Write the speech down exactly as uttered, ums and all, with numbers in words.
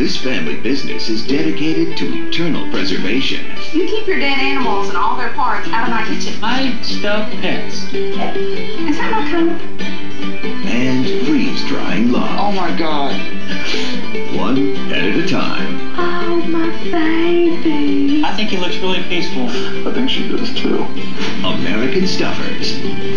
Thurs family business is dedicated to eternal preservation. You keep your dead animals and all their parts out of my kitchen. I stuff pets. Is that my coat? And freeze-drying love. Oh my God. One head at a time. Oh, my baby. I think he looks really peaceful. I think she does too. American Stuffers.